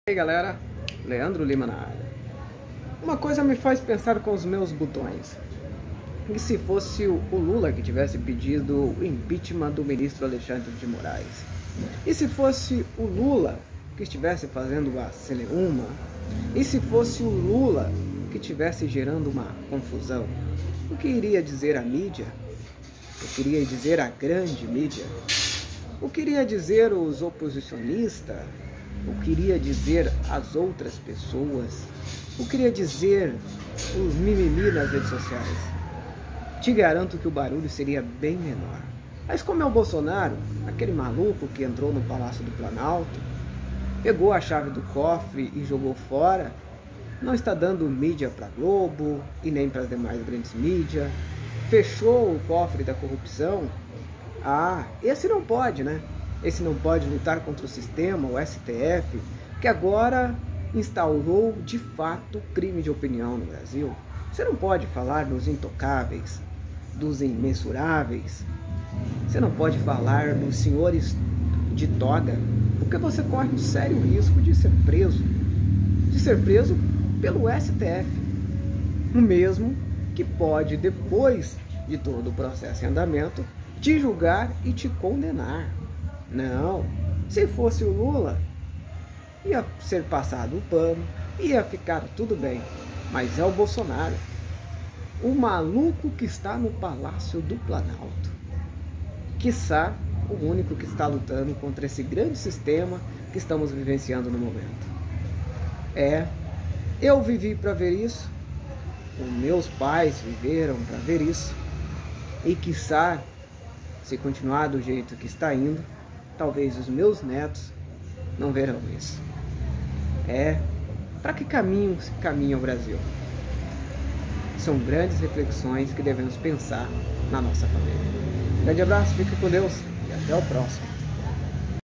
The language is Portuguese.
E aí galera, Leandro Lima na área. Uma coisa me faz pensar com os meus botões. E se fosse o Lula que tivesse pedido o impeachment do ministro Alexandre de Moraes? E se fosse o Lula que estivesse fazendo a celeuma? E se fosse o Lula que estivesse gerando uma confusão? O que iria dizer a mídia? O que iria dizer a grande mídia? O que iria dizer os oposicionistas? O que iria dizer as outras pessoas? O que iria dizer os mimimi nas redes sociais? Te garanto que o barulho seria bem menor. Mas como é o Bolsonaro, aquele maluco que entrou no Palácio do Planalto, pegou a chave do cofre e jogou fora, não está dando mídia para a Globo e nem para as demais grandes mídias, fechou o cofre da corrupção. Esse não pode, né? Esse não pode lutar contra o sistema, o STF, que agora instaurou de fato crime de opinião no Brasil. Você não pode falar dos intocáveis, dos imensuráveis. Você não pode falar dos senhores de toga, porque você corre um sério risco de ser preso. De ser preso pelo STF. O mesmo que pode, depois de todo o processo em andamento, te julgar e te condenar. Não, se fosse o Lula, ia ser passado o pano, ia ficar tudo bem. Mas é o Bolsonaro, o maluco que está no Palácio do Planalto, quiçá o único que está lutando contra esse grande sistema que estamos vivenciando no momento. Eu vivi para ver isso, os meus pais viveram para ver isso, e quiçá, se continuar do jeito que está indo, talvez os meus netos não verão isso. Para que caminho se caminha o Brasil? São grandes reflexões que devemos pensar na nossa família. Grande abraço, fique com Deus e até o próximo.